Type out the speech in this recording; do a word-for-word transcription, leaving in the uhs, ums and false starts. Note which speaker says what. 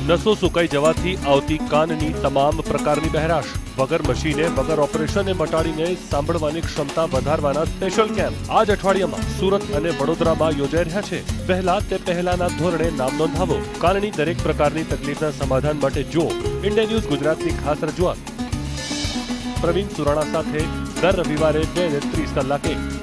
Speaker 1: નસો સુકાઈ જવાથી આવતી કાનની તમામ પ્રકારની બહેરાશ વગર મશીને વગર ઓપરેશને મટાડીને સાંભળવાની ક્ષમતા વધારવાના સ્પેશિયલ કેમ્પ આજ અઠવાડિયામાં સુરત અને વડોદરામાં યોજાઈ રહ્યા છે। પહેલા તે પહેલાના ધોરણે નામ નોંધાવો। કાનની દરેક પ્રકારની તકલીફના સમાધાન માટે જો ઇન્ડિયા ન્યૂઝ ગુજરાતની ખાસ રજૂઆત। પ્રવીણ સુરાણા સાથે દર રવિવારે બે ને ત્રીસ કલાકે।